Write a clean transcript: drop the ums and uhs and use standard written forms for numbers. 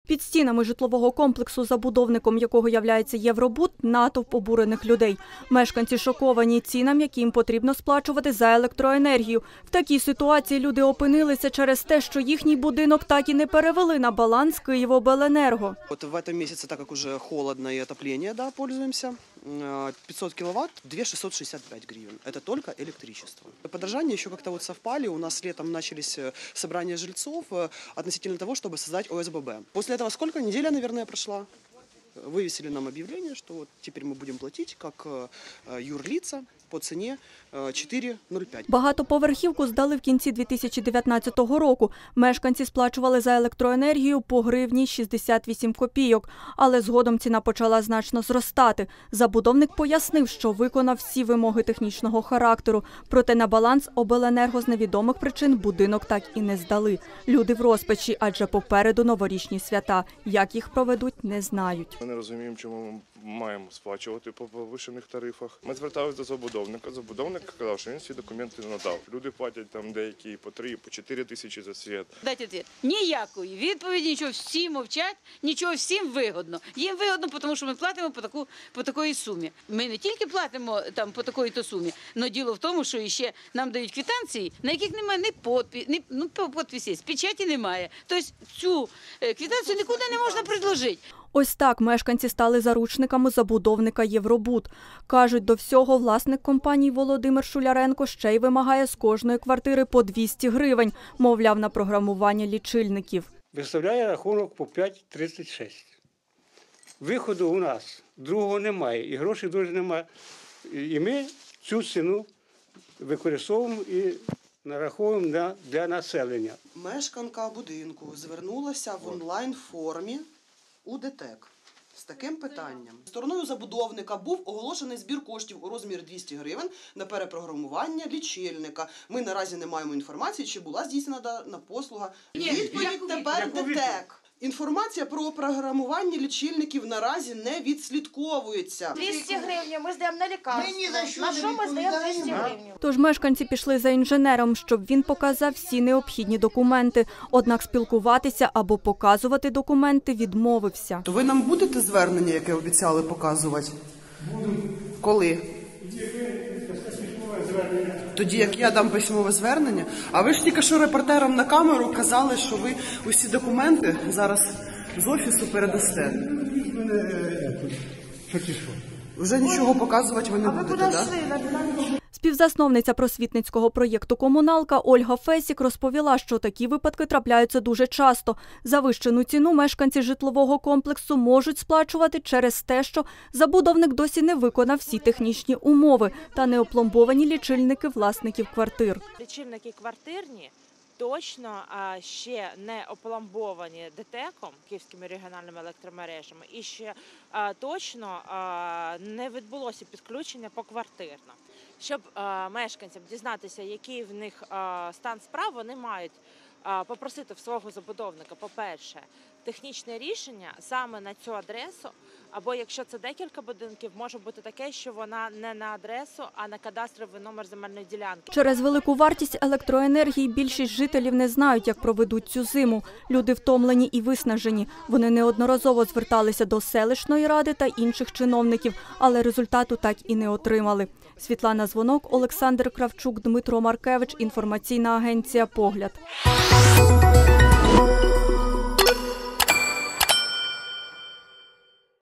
Під стінами житлового комплексу, забудовником якого являється Євробуд, натовп обурених людей. Мешканці шоковані цінам, які їм потрібно сплачувати за електроенергію. В такій ситуації люди опинилися через те, що їхній будинок так і не перевели на баланс Київобленерго. Вот в этом месяце, так как уже холодно и отопление, да, пользуемся, 500 киловатт, 2665 гривен. Это только электричество. Подорожания еще как-то вот совпали. У нас летом начались собрания жильцов относительно того, чтобы создать ОСББ. После этого сколько? Неделя, наверное, прошла. Вывесили нам объявление, что вот теперь мы будем платить как юрлица по ціні 4,05. Багатоповерхівку здали в кінці 2019 року. Мешканці сплачували за електроенергію по гривні 68 копійок. Але згодом ціна почала значно зростати. Забудовник пояснив, що виконав всі вимоги технічного характеру. Проте на баланс обленерго з невідомих причин будинок так і не здали. Люди в розпачі, адже попереду новорічні свята. Як їх проведуть, не знають. Ми не розуміємо, чому ми маємо сплачувати по повищених тарифах. Ми зверталися до забудовника. Забудовник сказав, що він всі документи надав. Люди платять там деякі по 3, по 4 тисячі за світ. Дайте відповідь. Ніякої відповіді, нічого, всі мовчать, нічого, всім вигодно. Їм вигодно, тому що ми платимо по такій сумі. Ми не тільки платимо там по такій-то сумі, але діло в тому, що ще нам дають квитанції, на яких немає ні підписів, печаті немає. Тобто цю квитанцію нікуди не можна предложити. Ось так мешканці стали заручниками забудовника Євробуд. Кажуть, до всього власник компанії Володимир Шуляренко ще й вимагає з кожної квартири по 200 гривень, мовляв, на програмування лічильників. Виставляє рахунок по 5,36. Виходу у нас другого немає і грошей дуже немає. І ми цю ціну використовуємо і нараховуємо для населення. Мешканка будинку звернулася в онлайн-формі у ДТЕК з таким питанням. Стороною забудовника був оголошений збір коштів у розмірі 200 гривень на перепрограмування лічильника. Ми наразі не маємо інформації, чи була здійснена дана послуга. Відповідь тепер ДТЕК. Інформація про програмування лічильників наразі не відслідковується. 200 гривень ми здаємо на лікарство. На що ми здаємо 200 гривень? Тож мешканці пішли за інженером, щоб він показав всі необхідні документи. Однак спілкуватися або показувати документи відмовився. То ви нам будете звернення, яке обіцяли показувати? Буду. Коли? Тоді, як я дам письмове звернення. А ви ж тільки що репортерам на камеру казали, що ви усі документи зараз з офісу передасте. Вже нічого показувати ви не будете, так? Співзасновниця просвітницького проєкту «Комуналка» Ольга Фесік розповіла, що такі випадки трапляються дуже часто. Завищену ціну мешканці житлового комплексу можуть сплачувати через те, що забудовник досі не виконав всі технічні умови та не опломбовані лічильники власників квартир. Лічильники квартирні точно ще не опломбовані ДТЕКом, Київськими регіональними електромережами, і ще точно не відбулося підключення поквартирно. Щоб мешканцям дізнатися, який в них стан справ, вони мають попросити в свого забудовника, по-перше, технічне рішення саме на цю адресу, або якщо це декілька будинків, може бути таке, що вона не на адресу, а на кадастровий номер земельної ділянки. Через велику вартість електроенергії більшість жителів не знають, як проведуть цю зиму. Люди втомлені і виснажені. Вони неодноразово зверталися до селищної ради та інших чиновників, але результату так і не отримали. Світлана Звонок, Олександр Кравчук, Дмитро Маркевич. Інформаційна агенція «Погляд».